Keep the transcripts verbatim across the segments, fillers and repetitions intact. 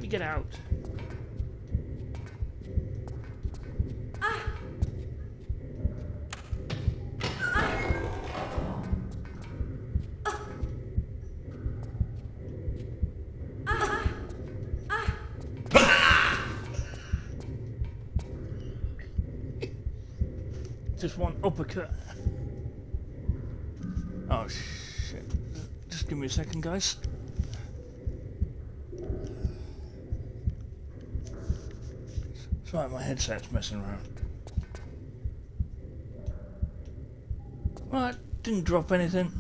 get out. Just one uppercut. Oh shit. Just give me a second, guys. Sorry, my headset's messing around. Right, didn't drop anything.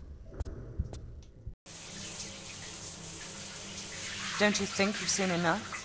Don't you think you've seen enough?